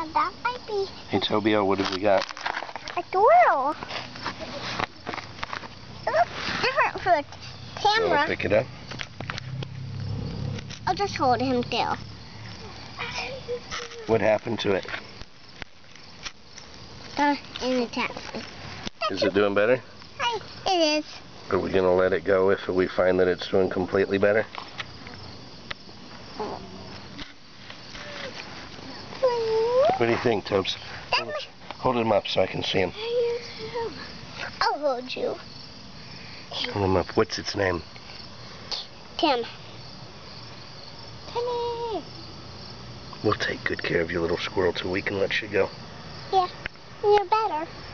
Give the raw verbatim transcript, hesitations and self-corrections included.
Yeah, that might be. Hey, Toby-O, what have we got? A squirrel. It looks different for the camera. Wanna pick it up? I'll just hold him still. What happened to it? Uh, in the taxi. Is it doing better? Hi, it is. Are we going to let it go if we find that it's doing completely better? What do you think, Tobes? Hold, hold him up so I can see him. I'll hold you. Hold him up. What's its name? Tim. Timmy. We'll take good care of your little squirrel till we can let you go. Yeah, you're better.